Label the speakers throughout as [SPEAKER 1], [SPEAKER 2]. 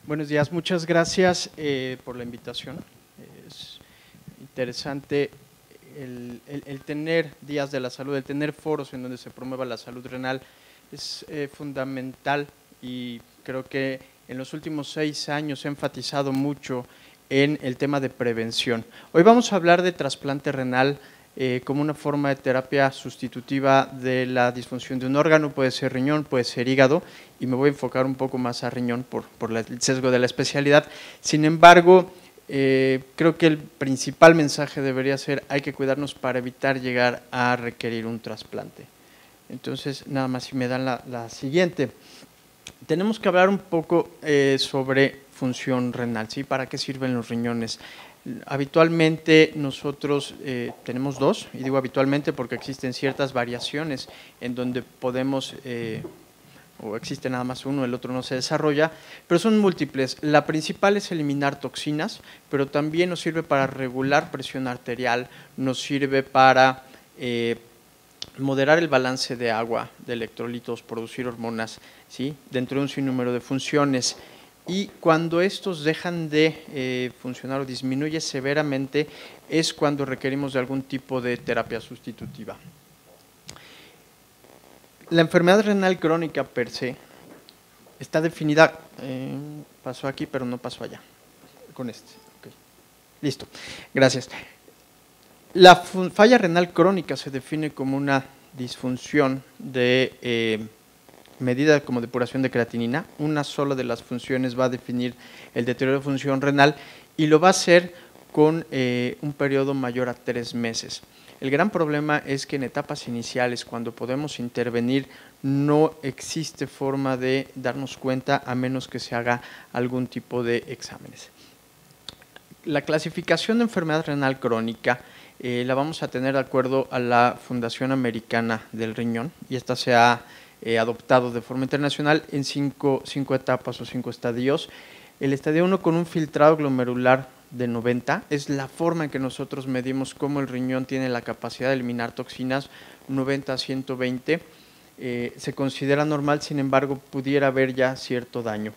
[SPEAKER 1] Buenos días, muchas gracias por la invitación. Es interesante el tener días de la salud, el tener foros en donde se promueva la salud renal es fundamental, y creo que en los últimos 6 años he enfatizado mucho en el tema de prevención. Hoy vamos a hablar de trasplante renal como una forma de terapia sustitutiva de la disfunción de un órgano. Puede ser riñón, puede ser hígado, y me voy a enfocar un poco más a riñón por el sesgo de la especialidad. Sin embargo, creo que el principal mensaje debería ser: hay que cuidarnos para evitar llegar a requerir un trasplante. Entonces, nada más, si me dan la siguiente. Tenemos que hablar un poco sobre función renal, ¿sí? ¿Para qué sirven los riñones? Habitualmente nosotros tenemos dos, y digo habitualmente porque existen ciertas variaciones en donde podemos, o existe nada más uno, el otro no se desarrolla, pero son múltiples. La principal es eliminar toxinas, pero también nos sirve para regular presión arterial, nos sirve para moderar el balance de agua, de electrolitos, producir hormonas, ¿sí? Dentro de un sinnúmero de funciones. Y cuando estos dejan de funcionar o disminuye severamente, es cuando requerimos de algún tipo de terapia sustitutiva. La enfermedad renal crónica per se está definida, pasó aquí pero no pasó allá, con este, okay. Listo, gracias. La falla renal crónica se define como una disfunción de medida como depuración de creatinina. Una sola de las funciones va a definir el deterioro de función renal, y lo va a hacer con un periodo mayor a 3 meses. El gran problema es que en etapas iniciales, cuando podemos intervenir, no existe forma de darnos cuenta a menos que se haga algún tipo de exámenes. La clasificación de enfermedad renal crónica la vamos a tener de acuerdo a la Fundación Americana del Riñón, y esta se ha adoptado de forma internacional en cinco etapas o 5 estadios. El estadio 1, con un filtrado glomerular de 90, es la forma en que nosotros medimos cómo el riñón tiene la capacidad de eliminar toxinas. 90 a 120 se considera normal, sin embargo pudiera haber ya cierto daño,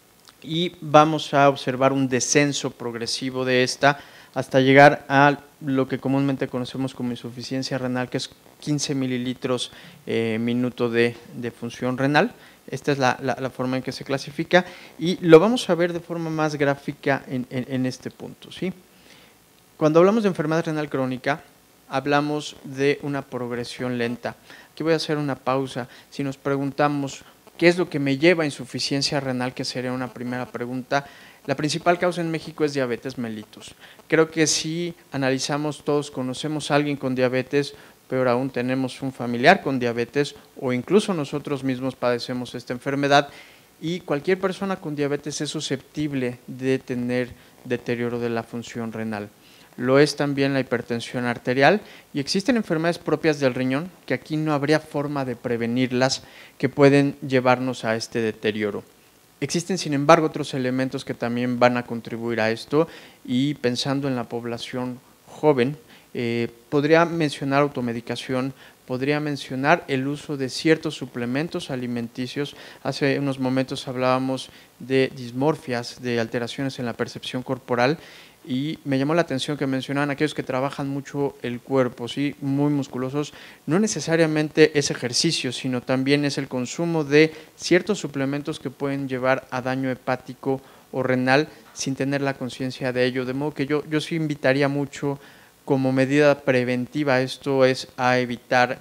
[SPEAKER 1] y vamos a observar un descenso progresivo de esta hasta llegar a lo que comúnmente conocemos como insuficiencia renal, que es 15 mililitros minuto de función renal. Esta es la forma en que se clasifica, y lo vamos a ver de forma más gráfica en este punto, ¿sí? Cuando hablamos de enfermedad renal crónica, hablamos de una progresión lenta. Aquí voy a hacer una pausa. Si nos preguntamos ¿qué es lo que me lleva a insuficiencia renal?, que sería una primera pregunta, la principal causa en México es diabetes mellitus. Creo que si analizamos, todos conocemos a alguien con diabetes, peor aún tenemos un familiar con diabetes, o incluso nosotros mismos padecemos esta enfermedad, y cualquier persona con diabetes es susceptible de tener deterioro de la función renal. Lo es también la hipertensión arterial, y existen enfermedades propias del riñón que aquí no habría forma de prevenirlas, que pueden llevarnos a este deterioro. Existen, sin embargo, otros elementos que también van a contribuir a esto, y pensando en la población joven, podría mencionar automedicación, podría mencionar el uso de ciertos suplementos alimenticios. Hace unos momentos hablábamos de dismorfias, de alteraciones en la percepción corporal, y me llamó la atención que mencionaban aquellos que trabajan mucho el cuerpo, ¿sí? Muy musculosos. No necesariamente es ejercicio, sino también es el consumo de ciertos suplementos que pueden llevar a daño hepático o renal sin tener la conciencia de ello. De modo que yo sí invitaría mucho como medida preventiva, esto es, a evitar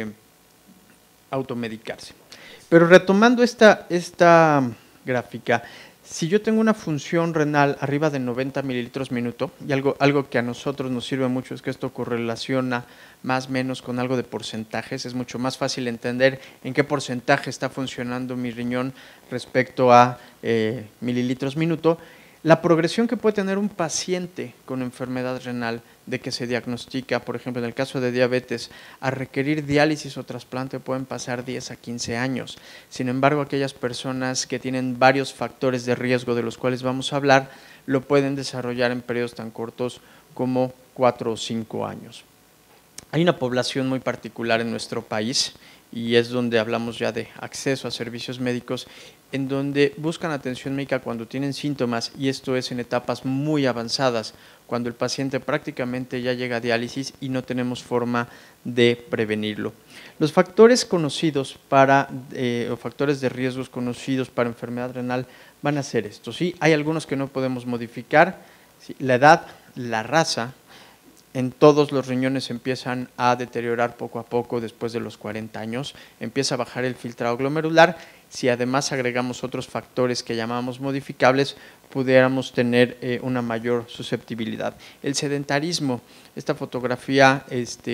[SPEAKER 1] automedicarse. Pero retomando esta gráfica, si yo tengo una función renal arriba de 90 mililitros minuto, y algo que a nosotros nos sirve mucho es que esto correlaciona más o menos con algo de porcentajes, es mucho más fácil entender en qué porcentaje está funcionando mi riñón respecto a mililitros minuto. La progresión que puede tener un paciente con enfermedad renal, de que se diagnostica, por ejemplo, en el caso de diabetes, a requerir diálisis o trasplante, pueden pasar 10 a 15 años. Sin embargo, aquellas personas que tienen varios factores de riesgo de los cuales vamos a hablar, lo pueden desarrollar en periodos tan cortos como 4 o 5 años. Hay una población muy particular en nuestro país, y es donde hablamos ya de acceso a servicios médicos, en donde buscan atención médica cuando tienen síntomas, y esto es en etapas muy avanzadas, cuando el paciente prácticamente ya llega a diálisis y no tenemos forma de prevenirlo. Los factores conocidos o factores de riesgos conocidos para enfermedad renal van a ser estos, ¿sí? Hay algunos que no podemos modificar, ¿sí? La edad, la raza. En todos los riñones empiezan a deteriorar poco a poco después de los 40 años, empieza a bajar el filtrado glomerular. Si además agregamos otros factores que llamamos modificables, pudiéramos tener una mayor susceptibilidad. El sedentarismo, esta fotografía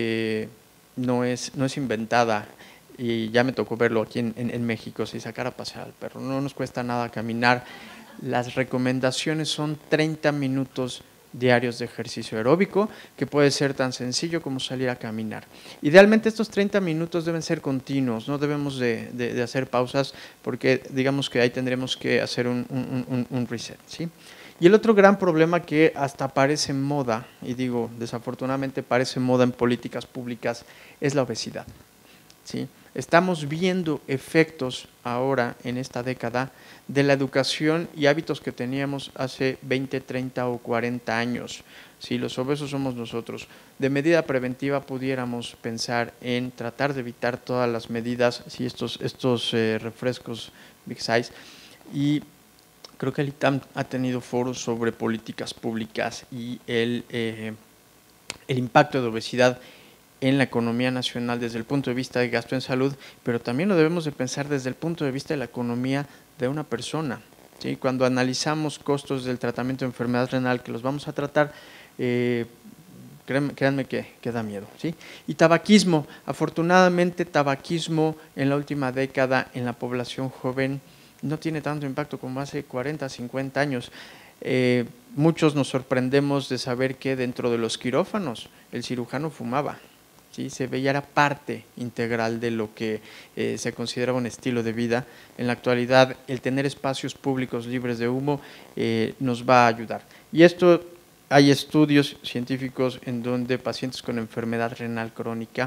[SPEAKER 1] no es inventada, y ya me tocó verlo aquí en México, si sacar a pasear al perro, no nos cuesta nada caminar. Las recomendaciones son 30 minutos diarios de ejercicio aeróbico, que puede ser tan sencillo como salir a caminar. Idealmente estos 30 minutos deben ser continuos, no debemos de hacer pausas, porque digamos que ahí tendremos que hacer un reset, ¿sí? Y el otro gran problema que hasta parece moda, y digo desafortunadamente parece moda en políticas públicas, es la obesidad, ¿sí? Estamos viendo efectos ahora en esta década de la educación y hábitos que teníamos hace 20, 30 o 40 años. Si los obesos somos nosotros, de medida preventiva pudiéramos pensar en tratar de evitar todas las medidas, si estos refrescos Big Size, y creo que el ITAM ha tenido foros sobre políticas públicas y el impacto de obesidad en la economía nacional desde el punto de vista de gasto en salud, pero también lo debemos de pensar desde el punto de vista de la economía de una persona, ¿sí? Cuando analizamos costos del tratamiento de enfermedad renal, que los vamos a tratar, créanme que da miedo, ¿sí? Y tabaquismo, afortunadamente tabaquismo en la última década en la población joven no tiene tanto impacto como hace 40, 50 años. Muchos nos sorprendemos de saber que dentro de los quirófanos el cirujano fumaba, ¿sí? Se veía, era parte integral de lo que se consideraba un estilo de vida. En la actualidad, el tener espacios públicos libres de humo nos va a ayudar. Y esto, hay estudios científicos en donde pacientes con enfermedad renal crónica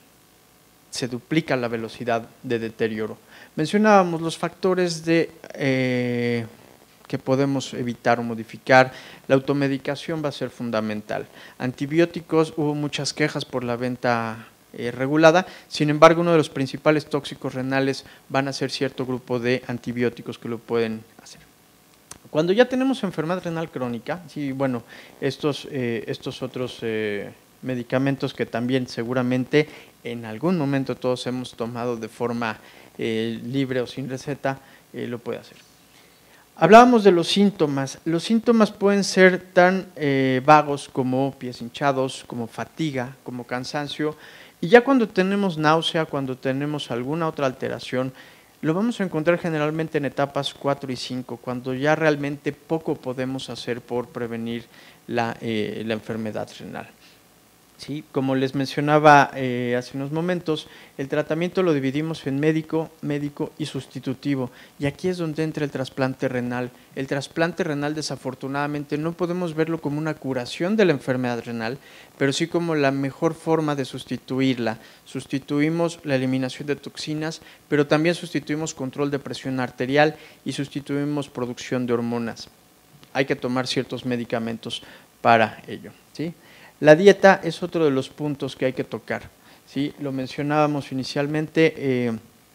[SPEAKER 1] se duplica la velocidad de deterioro. Mencionábamos los factores que podemos evitar o modificar. La automedicación va a ser fundamental. Antibióticos, hubo muchas quejas por la venta regulada, sin embargo uno de los principales tóxicos renales van a ser cierto grupo de antibióticos que lo pueden hacer. Cuando ya tenemos enfermedad renal crónica, sí, bueno, estos otros medicamentos que también seguramente en algún momento todos hemos tomado de forma libre o sin receta, lo puede hacer. Hablábamos de los síntomas. Los síntomas pueden ser tan vagos como pies hinchados, como fatiga, como cansancio, y ya cuando tenemos náusea, cuando tenemos alguna otra alteración, lo vamos a encontrar generalmente en etapas 4 y 5, cuando ya realmente poco podemos hacer por prevenir la enfermedad renal. Sí, como les mencionaba hace unos momentos, el tratamiento lo dividimos en médico, médico y sustitutivo, y aquí es donde entra el trasplante renal. El trasplante renal, desafortunadamente, no podemos verlo como una curación de la enfermedad renal, pero sí como la mejor forma de sustituirla. Sustituimos la eliminación de toxinas, pero también sustituimos control de presión arterial y sustituimos producción de hormonas. Hay que tomar ciertos medicamentos para ello, ¿sí? La dieta es otro de los puntos que hay que tocar, ¿sí? Lo mencionábamos inicialmente,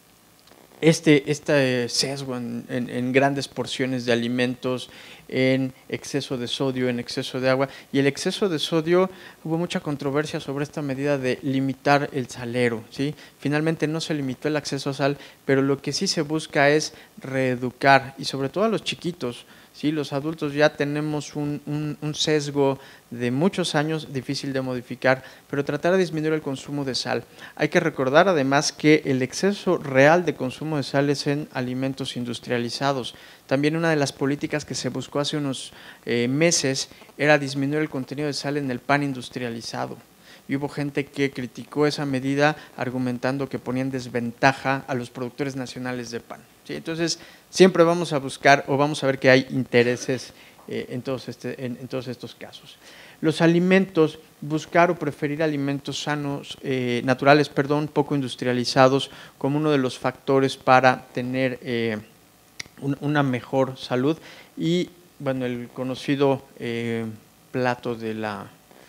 [SPEAKER 1] este sesgo en grandes porciones de alimentos, en exceso de sodio, en exceso de agua. Y el exceso de sodio, hubo mucha controversia sobre esta medida de limitar el salero, ¿sí? Finalmente no se limitó el acceso a sal, pero lo que sí se busca es reeducar, y sobre todo a los chiquitos, ¿sí? Los adultos ya tenemos un sesgo de muchos años, difícil de modificar, pero tratar de disminuir el consumo de sal. Hay que recordar además que el exceso real de consumo de sal es en alimentos industrializados. También una de las políticas que se buscó hace unos meses era disminuir el contenido de sal en el pan industrializado. Y hubo gente que criticó esa medida argumentando que ponía en desventaja a los productores nacionales de pan, ¿sí? Entonces, siempre vamos a buscar o vamos a ver que hay intereses en todos estos casos. Los alimentos buscar o preferir alimentos sanos, naturales, perdón, poco industrializados, como uno de los factores para tener una mejor salud. Y bueno, el conocido plato de la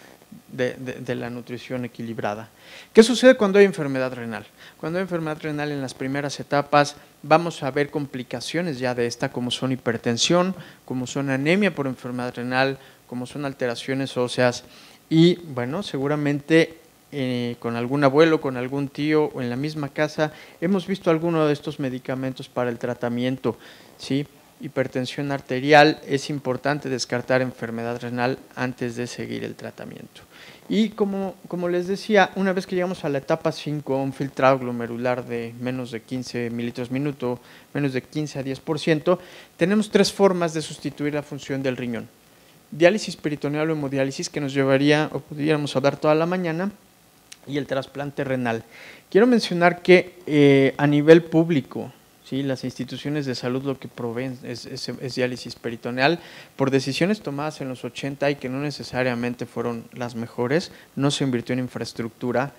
[SPEAKER 1] nutrición equilibrada. ¿Qué sucede cuando hay enfermedad renal? Cuando hay enfermedad renal en las primeras etapas vamos a ver complicaciones ya de esta, como son hipertensión, como son anemia por enfermedad renal, como son alteraciones óseas y bueno, seguramente con algún abuelo, con algún tío o en la misma casa hemos visto alguno de estos medicamentos para el tratamiento, ¿sí? Hipertensión arterial, es importante descartar enfermedad renal antes de seguir el tratamiento. Y como les decía, una vez que llegamos a la etapa 5, un filtrado glomerular de menos de 15 mililitros minuto, menos de 15 a 10%, tenemos 3 formas de sustituir la función del riñón. Diálisis peritoneal o hemodiálisis, que nos llevaría, o pudiéramos hablar toda la mañana, y el trasplante renal. Quiero mencionar que a nivel público, ¿sí? Las instituciones de salud lo que proveen es diálisis peritoneal por decisiones tomadas en los 80 y que no necesariamente fueron las mejores, no se invirtió en infraestructura.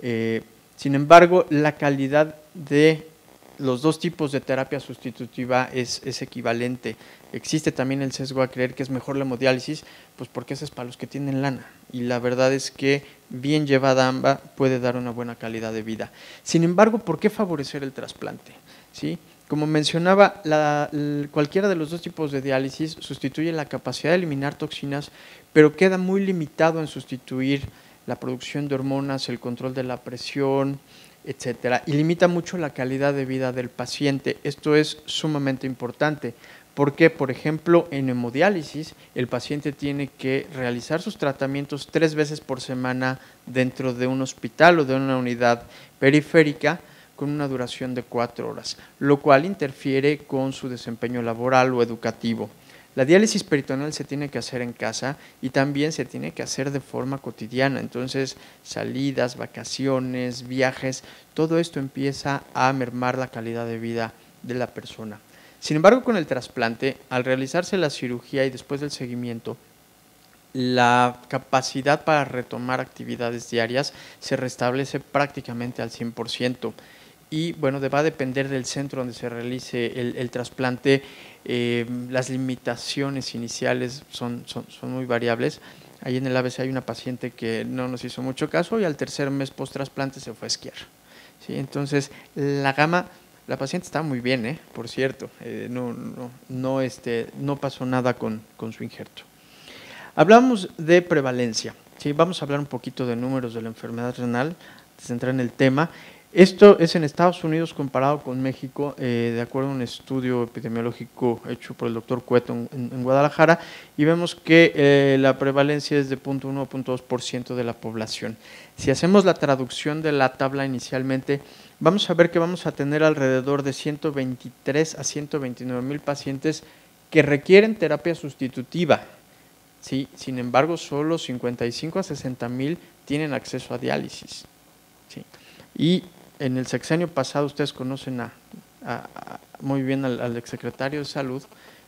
[SPEAKER 1] Sin embargo, la calidad de los dos tipos de terapia sustitutiva es equivalente. Existe también el sesgo a creer que es mejor la hemodiálisis, pues porque ese es para los que tienen lana. Y la verdad es que bien llevada ambas puede dar una buena calidad de vida. Sin embargo, ¿por qué favorecer el trasplante? ¿Sí? Como mencionaba, cualquiera de los dos tipos de diálisis sustituye la capacidad de eliminar toxinas, pero queda muy limitado en sustituir la producción de hormonas, el control de la presión, etcétera, y limita mucho la calidad de vida del paciente. Esto es sumamente importante, porque, por ejemplo, en hemodiálisis, el paciente tiene que realizar sus tratamientos 3 veces por semana dentro de un hospital o de una unidad periférica, con una duración de 4 horas, lo cual interfiere con su desempeño laboral o educativo. La diálisis peritoneal se tiene que hacer en casa y también se tiene que hacer de forma cotidiana. Entonces, salidas, vacaciones, viajes, todo esto empieza a mermar la calidad de vida de la persona. Sin embargo, con el trasplante, al realizarse la cirugía y después del seguimiento, la capacidad para retomar actividades diarias se restablece prácticamente al 100%. Y bueno, va a depender del centro donde se realice el trasplante. Las limitaciones iniciales son muy variables. Ahí en el ABC hay una paciente que no nos hizo mucho caso y al tercer mes post-trasplante se fue a esquiar. ¿Sí? Entonces, la paciente está muy bien, por cierto, no pasó nada con su injerto. Hablamos de prevalencia, ¿sí? Vamos a hablar un poquito de números de la enfermedad renal, antes de entrar en el tema. Esto es en Estados Unidos comparado con México, de acuerdo a un estudio epidemiológico hecho por el doctor Cueto en Guadalajara, y vemos que la prevalencia es de 0.1 a 0.2% de la población. Si hacemos la traducción de la tabla inicialmente, vamos a ver que vamos a tener alrededor de 123 a 129 mil pacientes que requieren terapia sustitutiva. ¿Sí? Sin embargo, solo 55 a 60 mil tienen acceso a diálisis. ¿Sí? Y en el sexenio pasado, ustedes conocen muy bien al exsecretario de Salud,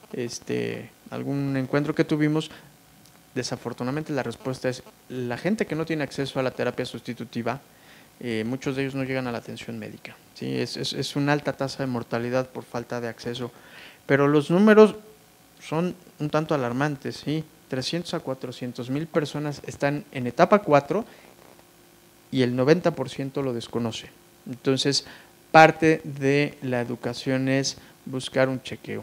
[SPEAKER 1] algún encuentro que tuvimos. Desafortunadamente la respuesta es, la gente que no tiene acceso a la terapia sustitutiva, muchos de ellos no llegan a la atención médica. ¿Sí? Es una alta tasa de mortalidad por falta de acceso, pero los números son un tanto alarmantes, ¿sí? 300 a 400 mil personas están en etapa 4 y el 90% lo desconoce. Entonces, parte de la educación es buscar un chequeo.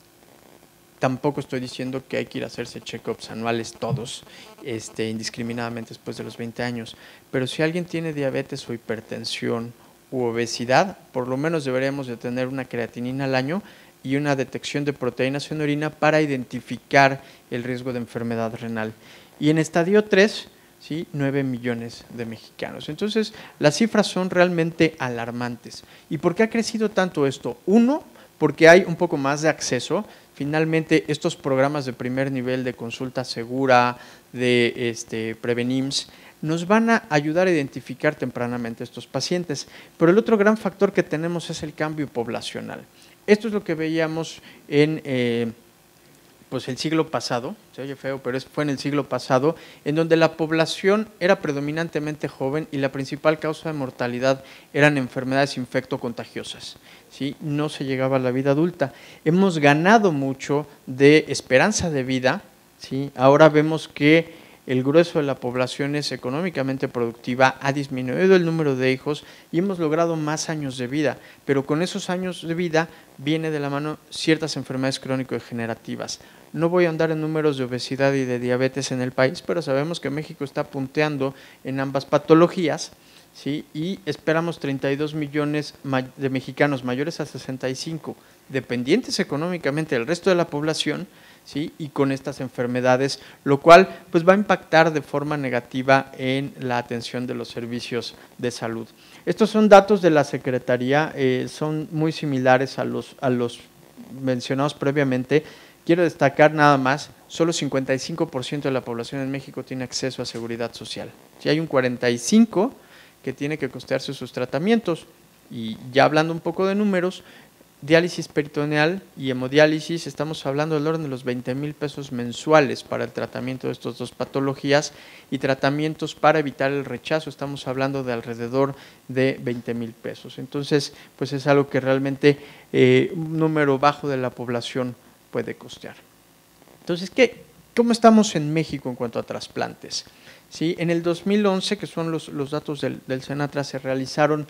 [SPEAKER 1] Tampoco estoy diciendo que hay que ir a hacerse check-ups anuales todos, indiscriminadamente después de los 20 años, pero si alguien tiene diabetes o hipertensión u obesidad, por lo menos deberíamos de tener una creatinina al año y una detección de proteínas en orina para identificar el riesgo de enfermedad renal. Y en estadio 3, ¿sí? 9 millones de mexicanos. Entonces, las cifras son realmente alarmantes. ¿Y por qué ha crecido tanto esto? Uno, porque hay un poco más de acceso. Finalmente, estos programas de primer nivel de consulta segura, de Prevenims, nos van a ayudar a identificar tempranamente a estos pacientes. Pero el otro gran factor que tenemos es el cambio poblacional. Esto es lo que veíamos en pues el siglo pasado, se oye feo, pero fue en el siglo pasado, en donde la población era predominantemente joven y la principal causa de mortalidad eran enfermedades infectocontagiosas, ¿sí? No se llegaba a la vida adulta. Hemos ganado mucho de esperanza de vida, ¿sí? Ahora vemos que el grueso de la población es económicamente productiva, ha disminuido el número de hijos y hemos logrado más años de vida, pero con esos años de vida viene de la mano ciertas enfermedades crónico-degenerativas. No voy a andar en números de obesidad y de diabetes en el país, pero sabemos que México está punteando en ambas patologías, ¿sí? Y esperamos 32 millones de mexicanos mayores a 65, dependientes económicamente del resto de la población, ¿sí? Y con estas enfermedades, lo cual pues va a impactar de forma negativa en la atención de los servicios de salud. Estos son datos de la Secretaría, son muy similares a los mencionados previamente. Quiero destacar nada más, solo 55% de la población en México tiene acceso a seguridad social. Si hay un 45% que tiene que costearse sus tratamientos. Y ya hablando un poco de números, diálisis peritoneal y hemodiálisis, estamos hablando del orden de los 20,000 pesos mensuales para el tratamiento de estas dos patologías, y tratamientos para evitar el rechazo, estamos hablando de alrededor de 20,000 pesos. Entonces, pues es algo que realmente un número bajo de la población puede costear. Entonces, ¿cómo estamos en México en cuanto a trasplantes? ¿Sí? En el 2011, que son los datos del Senatra, se realizaron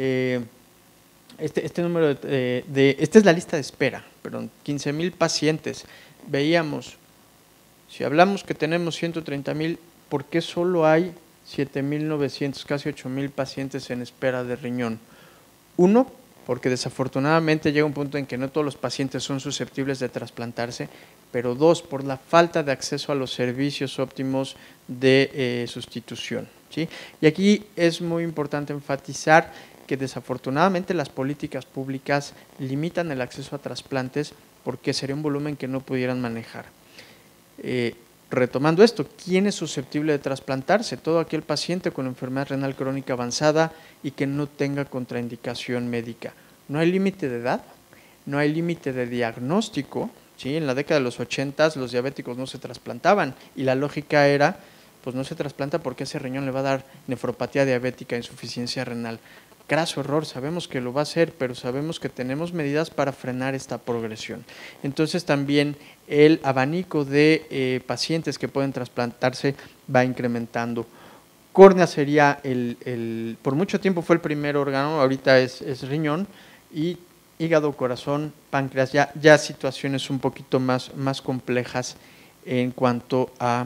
[SPEAKER 1] este número esta es la lista de espera, perdón, 15,000 pacientes. Veíamos, si hablamos que tenemos 130,000, ¿por qué solo hay 7,900, casi 8,000 pacientes en espera de riñón? Uno, porque desafortunadamente llega un punto en que no todos los pacientes son susceptibles de trasplantarse, pero dos, por la falta de acceso a los servicios óptimos de sustitución, ¿sí? Y aquí es muy importante enfatizar que desafortunadamente las políticas públicas limitan el acceso a trasplantes porque sería un volumen que no pudieran manejar. Retomando esto, ¿quién es susceptible de trasplantarse? Todo aquel paciente con enfermedad renal crónica avanzada y que no tenga contraindicación médica. No hay límite de edad, no hay límite de diagnóstico, ¿sí? En la década de los 80 los diabéticos no se trasplantaban y la lógica era, pues no se trasplanta porque ese riñón le va a dar nefropatía diabética, insuficiencia renal. Craso error, sabemos que lo va a hacer, pero sabemos que tenemos medidas para frenar esta progresión. Entonces también el abanico de pacientes que pueden trasplantarse va incrementando. Córnea sería por mucho tiempo fue el primer órgano, ahorita es riñón, y hígado, corazón, páncreas, ya situaciones un poquito más complejas en cuanto a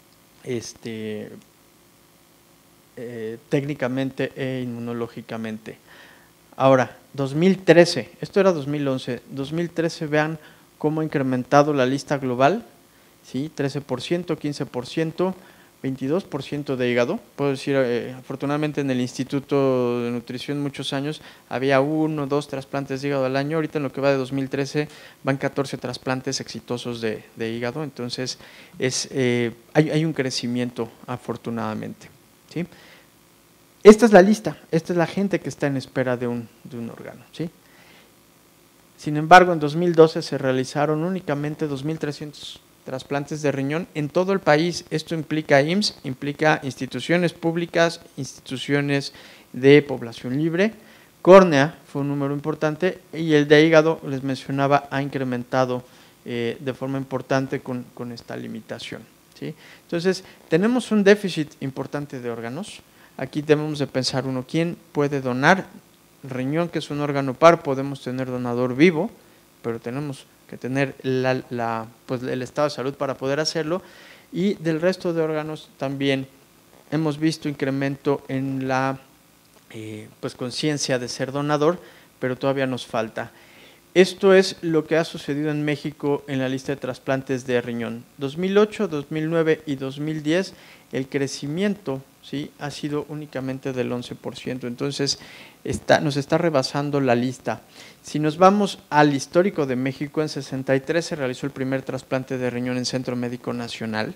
[SPEAKER 1] técnicamente e inmunológicamente. Ahora, 2013, esto era 2011, 2013, vean cómo ha incrementado la lista global, ¿sí? 13%, 15%, 22% de hígado. Puedo decir, afortunadamente en el Instituto de Nutrición muchos años había 1, 2 trasplantes de hígado al año, ahorita en lo que va de 2013 van 14 trasplantes exitosos de hígado, entonces hay un crecimiento afortunadamente, ¿sí? Esta es la lista, esta es la gente que está en espera de un órgano, ¿sí? Sin embargo, en 2012 se realizaron únicamente 2,300 trasplantes de riñón en todo el país. Esto implica IMSS, implica instituciones públicas, instituciones de población libre. Córnea fue un número importante y el de hígado, les mencionaba, ha incrementado de forma importante con esta limitación, ¿sí? Entonces, tenemos un déficit importante de órganos. Aquí debemos de pensar uno, ¿quién puede donar? Riñón, que es un órgano par, podemos tener donador vivo, pero tenemos que tener pues el estado de salud para poder hacerlo, y del resto de órganos también hemos visto incremento en la pues conciencia de ser donador, pero todavía nos falta. Esto es lo que ha sucedido en México en la lista de trasplantes de riñón. 2008, 2009 y 2010, el crecimiento, ¿sí?, ha sido únicamente del 11%, entonces nos está rebasando la lista. Si nos vamos al histórico de México, en 63 se realizó el primer trasplante de riñón en Centro Médico Nacional.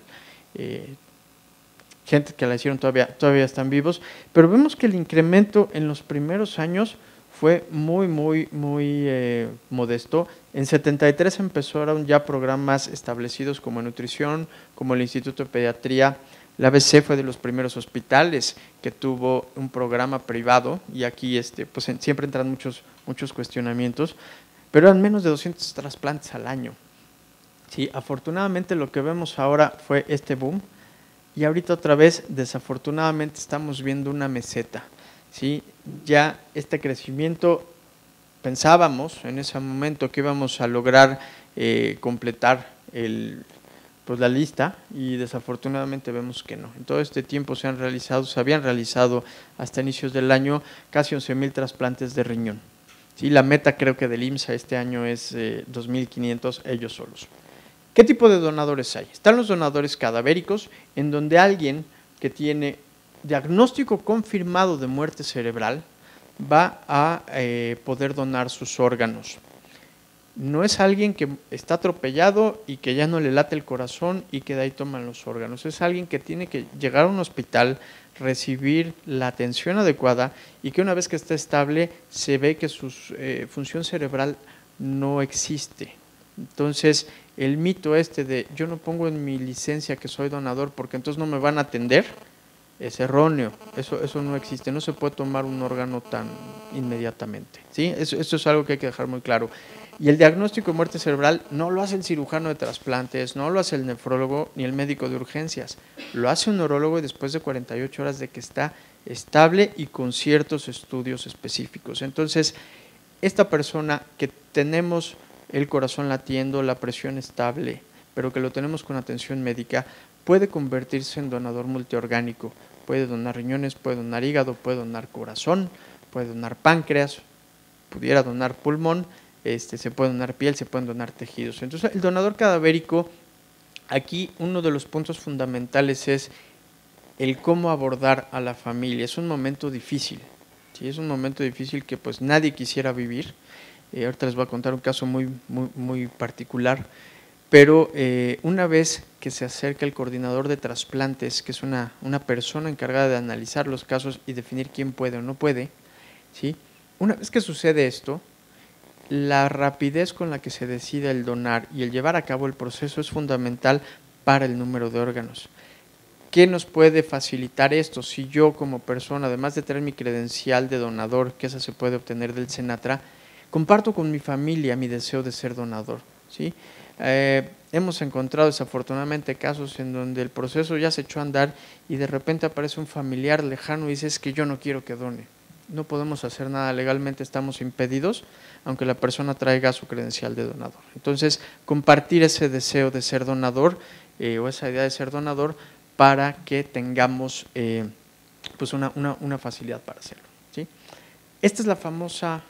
[SPEAKER 1] Gente que la hicieron todavía están vivos, pero vemos que el incremento en los primeros años fue muy modesto. En 73 empezaron ya programas establecidos como nutrición, como el Instituto de Pediatría. La ABC fue de los primeros hospitales que tuvo un programa privado, y aquí pues siempre entran muchos cuestionamientos, pero eran menos de 200 trasplantes al año. Sí, afortunadamente lo que vemos ahora fue este boom, y ahorita otra vez desafortunadamente estamos viendo una meseta. ¿Sí? Ya este crecimiento, pensábamos en ese momento que íbamos a lograr completar pues la lista, y desafortunadamente vemos que no. En todo este tiempo se habían realizado hasta inicios del año casi 11,000 trasplantes de riñón. ¿Sí? La meta creo que del IMSA este año es 2,500 ellos solos. ¿Qué tipo de donadores hay? Están los donadores cadavéricos, en donde alguien que tiene diagnóstico confirmado de muerte cerebral va a poder donar sus órganos. No es alguien que está atropellado y que ya no le late el corazón y que de ahí toman los órganos. Es alguien que tiene que llegar a un hospital, recibir la atención adecuada, y que una vez que está estable se ve que su función cerebral no existe. Entonces, el mito de yo no pongo en mi licencia que soy donador porque entonces no me van a atender, es erróneo. Eso no existe. No se puede tomar un órgano tan inmediatamente. ¿Sí? Eso es algo que hay que dejar muy claro. Y el diagnóstico de muerte cerebral no lo hace el cirujano de trasplantes, no lo hace el nefrólogo ni el médico de urgencias. Lo hace un neurólogo, y después de 48 horas de que está estable y con ciertos estudios específicos. Entonces, esta persona que tenemos el corazón latiendo, la presión estable, pero que lo tenemos con atención médica, puede convertirse en donador multiorgánico. Puede donar riñones, puede donar hígado, puede donar corazón, puede donar páncreas, pudiera donar pulmón, se puede donar piel, se pueden donar tejidos. Entonces, el donador cadavérico, aquí uno de los puntos fundamentales es el cómo abordar a la familia. Es un momento difícil, ¿sí? Es un momento difícil que pues nadie quisiera vivir. Ahorita les voy a contar un caso muy particular, pero una vez que se acerca el coordinador de trasplantes, que es una persona encargada de analizar los casos y definir quién puede o no puede, ¿sí? Una vez que sucede esto, la rapidez con la que se decide el donar y el llevar a cabo el proceso es fundamental para el número de órganos. ¿Qué nos puede facilitar esto? Si yo como persona, además de tener mi credencial de donador, que esa se puede obtener del Senatra, comparto con mi familia mi deseo de ser donador, ¿sí? Hemos encontrado desafortunadamente casos en donde el proceso ya se echó a andar y de repente aparece un familiar lejano y dice: es que yo no quiero que done. No podemos hacer nada, legalmente estamos impedidos, aunque la persona traiga su credencial de donador. Entonces, compartir ese deseo de ser donador o esa idea de ser donador para que tengamos pues una facilidad para hacerlo, ¿sí? Esta es la famosa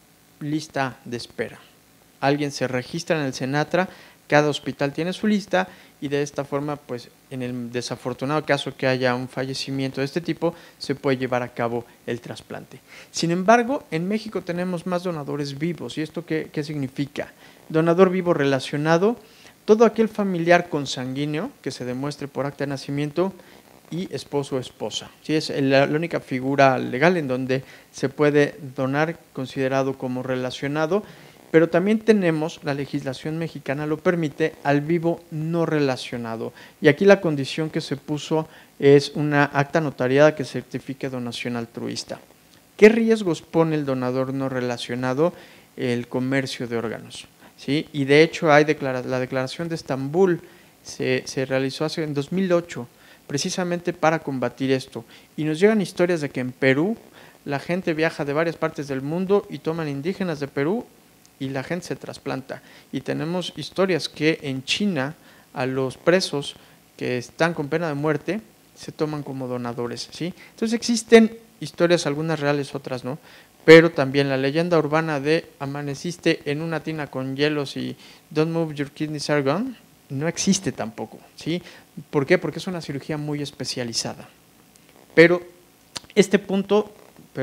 [SPEAKER 1] lista de espera. Alguien se registra en el Senatra, cada hospital tiene su lista, y de esta forma, pues en el desafortunado caso que haya un fallecimiento de este tipo, se puede llevar a cabo el trasplante. Sin embargo, en México tenemos más donadores vivos. ¿Y esto qué significa? Donador vivo relacionado: todo aquel familiar consanguíneo que se demuestre por acta de nacimiento, y esposo o esposa. ¿Sí? Es la única figura legal en donde se puede donar considerado como relacionado, pero también tenemos, la legislación mexicana lo permite, al vivo no relacionado. Y aquí la condición que se puso es una acta notariada que certifique donación altruista. ¿Qué riesgos pone el donador no relacionado? El comercio de órganos, ¿sí? Y de hecho hay la Declaración de Estambul, se realizó en 2008, precisamente para combatir esto. Y nos llegan historias de que en Perú la gente viaja de varias partes del mundo y toman indígenas de Perú y la gente se trasplanta. Y tenemos historias que en China a los presos que están con pena de muerte se toman como donadores, ¿sí? Entonces existen historias, algunas reales, otras no, pero también la leyenda urbana de amaneciste en una tina con hielos y don't move, your kidneys are gone, no existe tampoco, ¿sí? ¿Por qué? Porque es una cirugía muy especializada. Pero este punto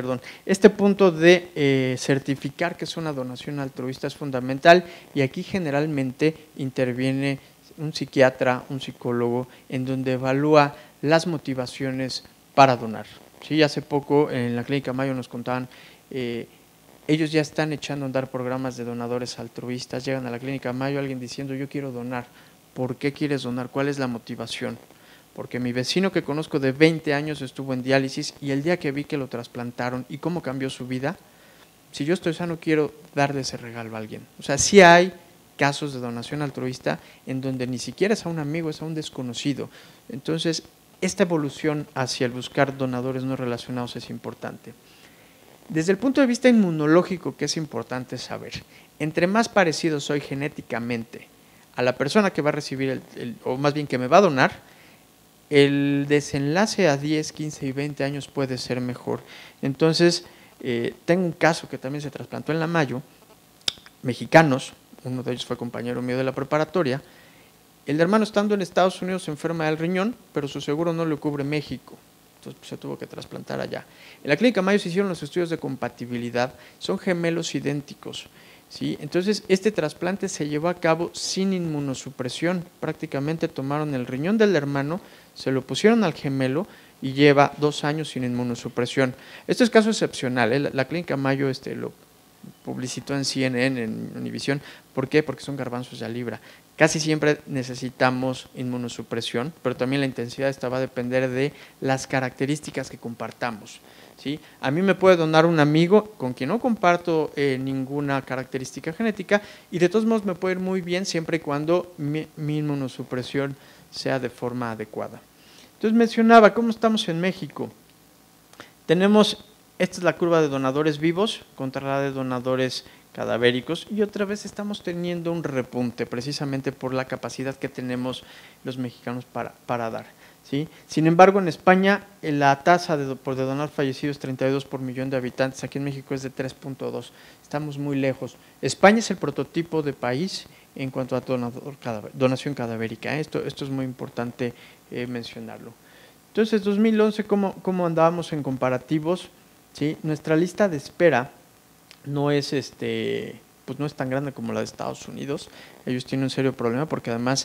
[SPEAKER 1] de certificar que es una donación altruista es fundamental, y aquí generalmente interviene un psiquiatra, un psicólogo, en donde evalúa las motivaciones para donar. ¿Sí? Hace poco en la Clínica Mayo nos contaban ellos ya están echando a andar programas de donadores altruistas, llegan a la Clínica Mayo alguien diciendo yo quiero donar. ¿Por qué quieres donar? ¿Cuál es la motivación? Porque mi vecino que conozco de 20 años estuvo en diálisis y el día que vi que lo trasplantaron y cómo cambió su vida, si yo estoy sano quiero darle ese regalo a alguien. O sea, sí hay casos de donación altruista en donde ni siquiera es a un amigo, es a un desconocido. Entonces, esta evolución hacia el buscar donadores no relacionados es importante. Desde el punto de vista inmunológico, que es importante saber, entre más parecido soy genéticamente a la persona que va a recibir, o más bien que me va a donar, el desenlace a 10, 15 y 20 años puede ser mejor. Entonces, tengo un caso que también se trasplantó en la Mayo, mexicanos, uno de ellos fue compañero mío de la preparatoria. El hermano estando en Estados Unidos se enferma del riñón, pero su seguro no le cubre México, entonces pues, se tuvo que trasplantar allá. En la Clínica Mayo se hicieron los estudios de compatibilidad, son gemelos idénticos, ¿sí? Entonces este trasplante se llevó a cabo sin inmunosupresión, prácticamente tomaron el riñón del hermano, se lo pusieron al gemelo y lleva 2 años sin inmunosupresión. Este es caso excepcional, ¿eh? La Clínica Mayo lo publicitó en CNN, en Univisión. ¿Por qué? Porque son garbanzos de a libra. Casi siempre necesitamos inmunosupresión, pero también la intensidad esta va a depender de las características que compartamos, ¿sí? A mí me puede donar un amigo con quien no comparto ninguna característica genética y de todos modos me puede ir muy bien siempre y cuando mi inmunosupresión sea de forma adecuada. Entonces mencionaba, ¿cómo estamos en México? Tenemos, esta es la curva de donadores vivos contra la de donadores cadavéricos y otra vez estamos teniendo un repunte precisamente por la capacidad que tenemos los mexicanos para dar, ¿sí? Sin embargo, en España la tasa de donar fallecidos 32 por millón de habitantes, aquí en México es de 3.2, estamos muy lejos. España es el prototipo de país en cuanto a donación cadavérica, ¿eh? Esto es muy importante mencionarlo. Entonces, 2011, ¿cómo andábamos en comparativos? ¿Sí? Nuestra lista de espera no es, pues no es tan grande como la de Estados Unidos. Ellos tienen un serio problema porque además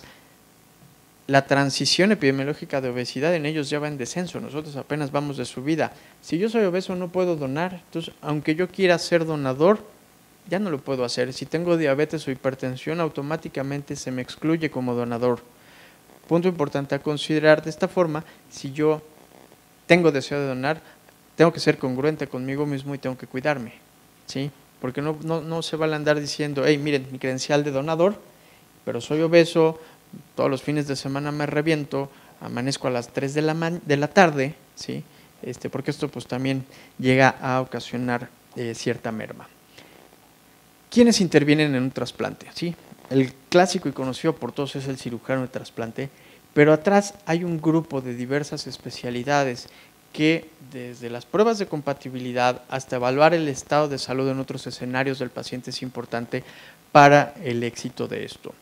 [SPEAKER 1] la transición epidemiológica de obesidad en ellos ya va en descenso, nosotros apenas vamos de subida. Si yo soy obeso no puedo donar, entonces aunque yo quiera ser donador, ya no lo puedo hacer. Si tengo diabetes o hipertensión, automáticamente se me excluye como donador. Punto importante a considerar de esta forma, si yo tengo deseo de donar, tengo que ser congruente conmigo mismo y tengo que cuidarme, ¿sí? Porque no se vale andar diciendo, hey, miren, mi credencial de donador, pero soy obeso, todos los fines de semana me reviento, amanezco a las 3 de la tarde, ¿sí? Porque esto pues también llega a ocasionar cierta merma. ¿Quiénes intervienen en un trasplante? ¿Sí? El clásico y conocido por todos es el cirujano de trasplante, pero atrás hay un grupo de diversas especialidades que desde las pruebas de compatibilidad hasta evaluar el estado de salud en otros escenarios del paciente es importante para el éxito de esto.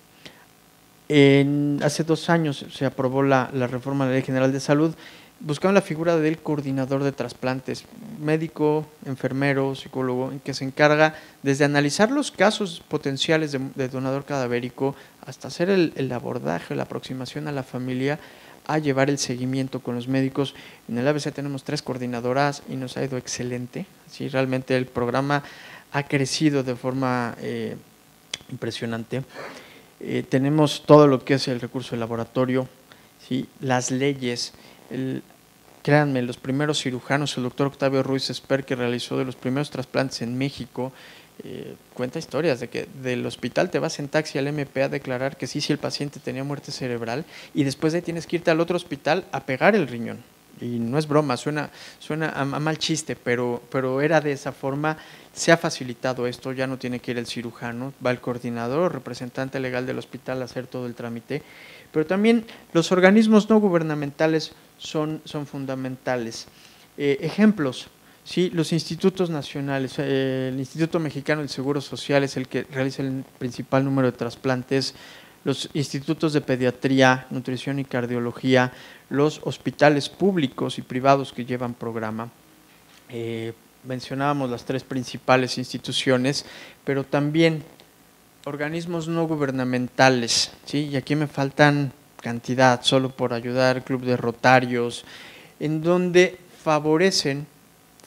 [SPEAKER 1] Hace 2 años se aprobó la reforma de la Ley General de Salud, buscando la figura del coordinador de trasplantes, médico, enfermero, psicólogo, en que se encarga desde analizar los casos potenciales de donador cadavérico hasta hacer el abordaje, la aproximación a la familia, a llevar el seguimiento con los médicos. En el ABC tenemos 3 coordinadoras y nos ha ido excelente. Sí, realmente el programa ha crecido de forma impresionante. Tenemos todo lo que es el recurso de laboratorio, ¿sí? Las leyes. Créanme, los primeros cirujanos, el doctor Octavio Ruiz Esper, que realizó de los primeros trasplantes en México, cuenta historias de que del hospital te vas en taxi al MP a declarar que sí, si el paciente tenía muerte cerebral, y después de ahí tienes que irte al otro hospital a pegar el riñón. Y no es broma, suena a mal chiste, pero era de esa forma. Se ha facilitado esto, ya no tiene que ir el cirujano, va el coordinador, representante legal del hospital a hacer todo el trámite. Pero también los organismos no gubernamentales son fundamentales. Ejemplos, ¿sí? Los institutos nacionales, el Instituto Mexicano del Seguro Social es el que realiza el principal número de trasplantes, los institutos de pediatría, nutrición y cardiología, los hospitales públicos y privados que llevan programa. Mencionábamos las 3 principales instituciones, pero también organismos no gubernamentales, ¿sí? Y aquí me faltan cantidad, solo por ayudar, club de rotarios, en donde favorecen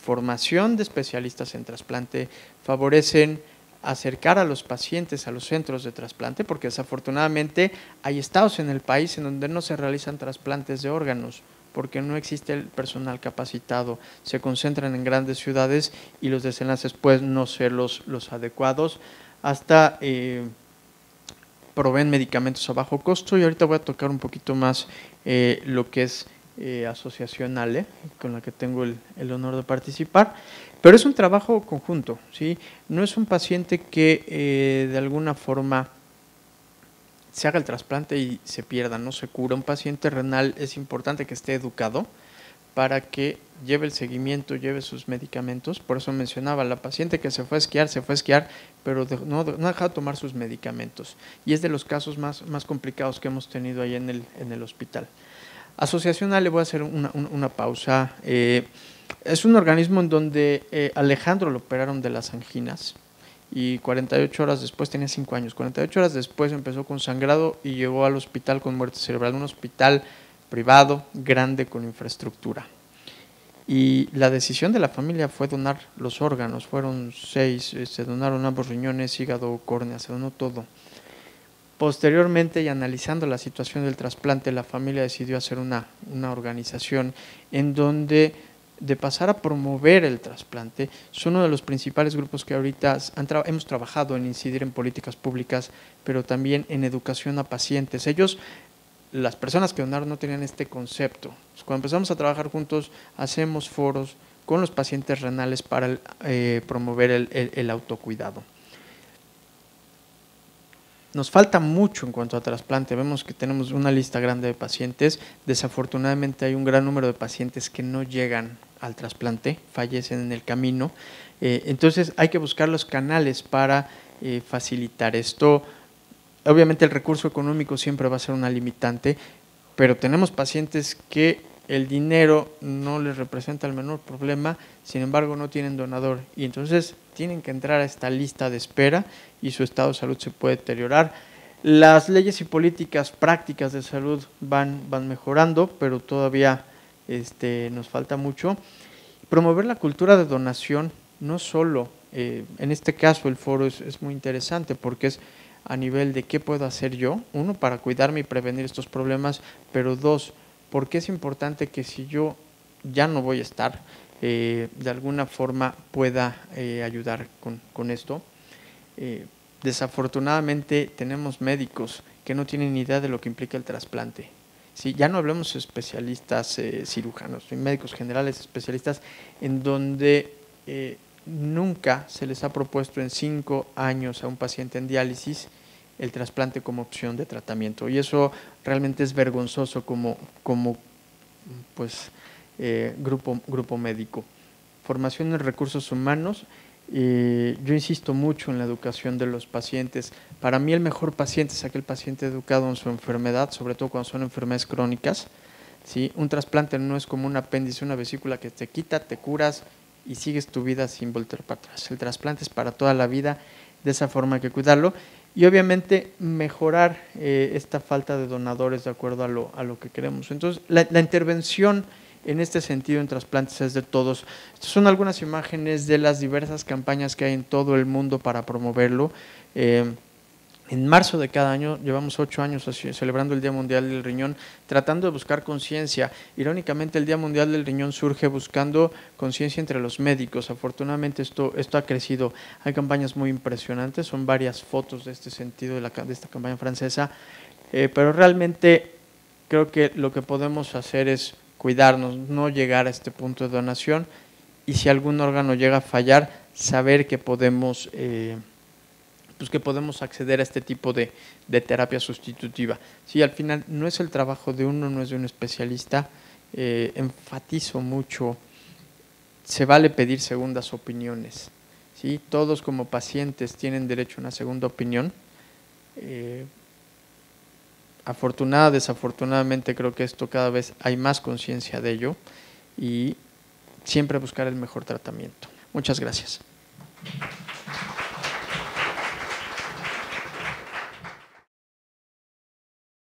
[SPEAKER 1] formación de especialistas en trasplante, favorecen acercar a los pacientes a los centros de trasplante, porque desafortunadamente hay estados en el país en donde no se realizan trasplantes de órganos, porque no existe el personal capacitado, se concentran en grandes ciudades y los desenlaces pueden no ser los adecuados, hasta proveen medicamentos a bajo costo. Y ahorita voy a tocar un poquito más lo que es Asociación ALE, con la que tengo el honor de participar, pero es un trabajo conjunto, ¿sí? No es un paciente que de alguna forma se haga el trasplante y se pierda, no se cura. Un paciente renal es importante que esté educado para que lleve el seguimiento, lleve sus medicamentos. Por eso mencionaba, la paciente que se fue a esquiar, pero no ha dejado de tomar sus medicamentos. Y es de los casos más complicados que hemos tenido ahí en el hospital. Asociación ALE, voy a hacer una pausa. Es un organismo en donde Alejandro lo operaron de las anginas y 48 horas después, tenía 5 años, 48 horas después empezó con sangrado y llegó al hospital con muerte cerebral, un hospital privado, grande, con infraestructura. Y la decisión de la familia fue donar los órganos, fueron 6, se donaron ambos riñones, hígado, córnea, se donó todo. Posteriormente, y analizando la situación del trasplante, la familia decidió hacer una organización en donde, de pasar a promover el trasplante, son uno de los principales grupos que ahorita hemos trabajado en incidir en políticas públicas, pero también en educación a pacientes. Ellos, las personas que donaron, no tenían este concepto. Cuando empezamos a trabajar juntos, hacemos foros con los pacientes renales para promover el autocuidado. Nos falta mucho en cuanto a trasplante. Vemos que tenemos una lista grande de pacientes. Desafortunadamente hay un gran número de pacientes que no llegan al trasplante, fallecen en el camino. Entonces hay que buscar los canales para facilitar esto. Obviamente el recurso económico siempre va a ser una limitante, pero tenemos pacientes que el dinero no les representa el menor problema, sin embargo no tienen donador y entonces tienen que entrar a esta lista de espera y su estado de salud se puede deteriorar. Las leyes y políticas prácticas de salud van mejorando, pero todavía nos falta mucho. Promover la cultura de donación, no solo, en este caso el foro es muy interesante porque es a nivel de qué puedo hacer yo, uno, para cuidarme y prevenir estos problemas, pero dos, porque es importante que si yo ya no voy a estar, de alguna forma pueda ayudar con esto. Desafortunadamente tenemos médicos que no tienen ni idea de lo que implica el trasplante. Sí, ya no hablemos de especialistas cirujanos, médicos generales, especialistas, en donde nunca se les ha propuesto en 5 años a un paciente en diálisis el trasplante como opción de tratamiento. Y eso realmente es vergonzoso como pues, grupo médico. Formación en recursos humanos. Yo insisto mucho en la educación de los pacientes. Para mí el mejor paciente es aquel paciente educado en su enfermedad, sobre todo cuando son enfermedades crónicas. ¿Sí? Un trasplante no es como un apéndice, una vesícula que te quita, te curas y sigues tu vida sin volver para atrás. El trasplante es para toda la vida, de esa forma hay que cuidarlo. Y obviamente mejorar esta falta de donadores de acuerdo a lo que queremos. Entonces, la intervención en este sentido en trasplantes es de todos. Estas son algunas imágenes de las diversas campañas que hay en todo el mundo para promoverlo. En marzo de cada año, llevamos 8 años celebrando el Día Mundial del Riñón, tratando de buscar conciencia. Irónicamente, el Día Mundial del Riñón surge buscando conciencia entre los médicos. Afortunadamente esto ha crecido. Hay campañas muy impresionantes, son varias fotos de este sentido de esta campaña francesa, pero realmente creo que lo que podemos hacer es cuidarnos, no llegar a este punto de donación y si algún órgano llega a fallar, saber que podemos acceder a este tipo de terapia sustitutiva. Sí, al final no es el trabajo de uno, no es de un especialista. Enfatizo mucho, se vale pedir segundas opiniones. ¿Sí? Todos como pacientes tienen derecho a una segunda opinión. Desafortunadamente creo que esto cada vez hay más conciencia de ello y siempre buscar el mejor tratamiento. Muchas gracias.